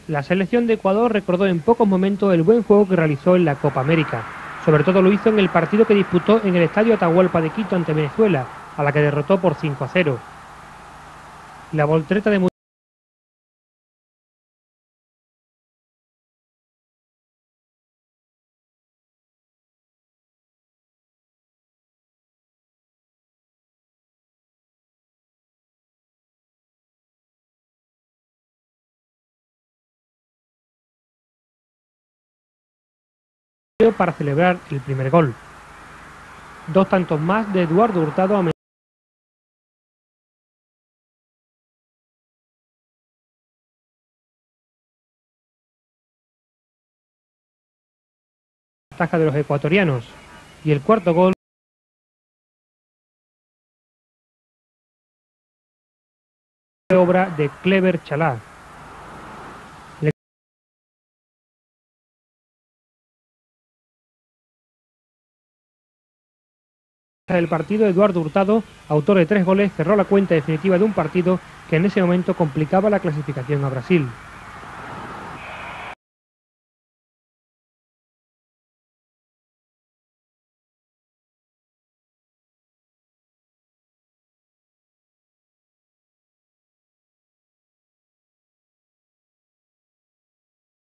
La selección de Ecuador recordó en pocos momentos el buen juego que realizó en la Copa América. Sobre todo lo hizo en el partido que disputó en el Estadio Atahualpa de Quito ante Venezuela, a la que derrotó por 5-0. La voltereta de Museo para celebrar el primer gol. Dos tantos más de Eduardo Hurtado a ventaja de los ecuatorianos. Y el cuarto gol fue obra de Clever Chalá. Del partido, Eduardo Hurtado, autor de 3 goles, cerró la cuenta definitiva de un partido que en ese momento complicaba la clasificación a Brasil.